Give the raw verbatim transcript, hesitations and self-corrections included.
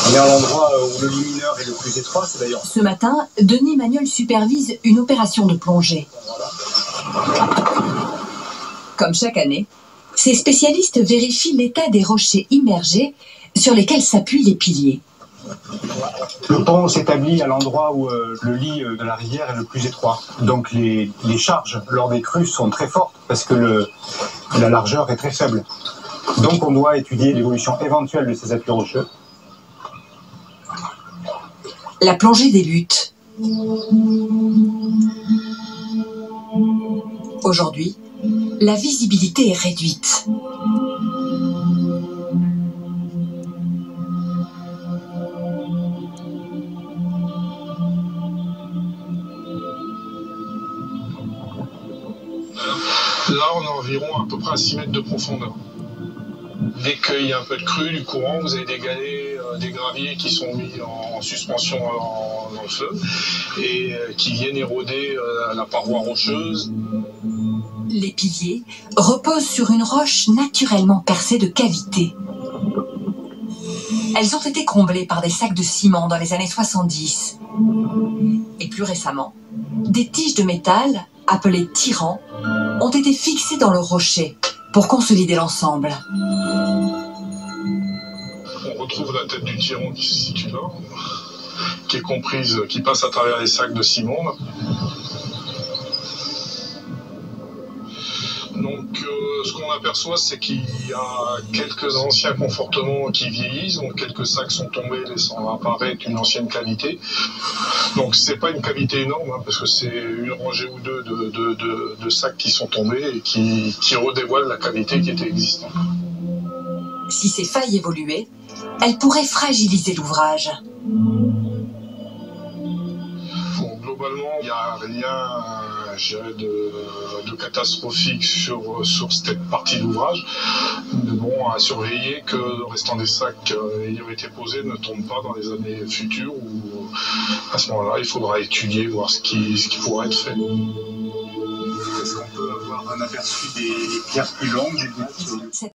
On est à l'endroit où le lit mineur est le plus étroit, c'est d'ailleurs... Ce matin, Denis Magnol supervise une opération de plongée. Comme chaque année, ces spécialistes vérifient l'état des rochers immergés sur lesquels s'appuient les piliers. Le pont s'établit à l'endroit où euh, le lit euh, de la rivière est le plus étroit. Donc les, les charges lors des crues sont très fortes parce que le, la largeur est très faible. Donc on doit étudier l'évolution éventuelle de ces appuis rocheux. La plongée débute. Aujourd'hui, la visibilité est réduite. Là, on est environ à peu près à six mètres de profondeur. Dès qu'il y a un peu de crue, du courant, vous avez des galets, euh, des graviers qui sont mis en, en suspension en, dans le fleuve et euh, qui viennent éroder euh, la paroi rocheuse. Les piliers reposent sur une roche naturellement percée de cavités. Elles ont été comblées par des sacs de ciment dans les années soixante-dix. Et plus récemment, des tiges de métal, appelées tirants, ont été fixées dans le rocher pour consolider l'ensemble. On retrouve la tête du tyran qui se situe là, qui est comprise, qui passe à travers les sacs de ciment. Là. Donc euh, ce qu'on aperçoit, c'est qu'il y a quelques anciens confortements qui vieillissent, donc quelques sacs sont tombés, laissant apparaître une ancienne cavité. Donc c'est pas une cavité énorme, hein, parce que c'est une rangée ou deux de, de, de, de sacs qui sont tombés et qui, qui redévoilent la cavité qui était existante. Si ces failles évoluaient, elles pourraient fragiliser l'ouvrage. Bon, globalement, il n'y a rien, je dirais, de, de catastrophique sur, sur cette partie de l'ouvrage. Mais bon, à surveiller que le restant des sacs ayant été posés ne tombent pas dans les années futures où, à ce moment-là, il faudra étudier, voir ce qui, ce qui pourra être fait. Est-ce qu'on peut avoir un aperçu des pierres plus longues?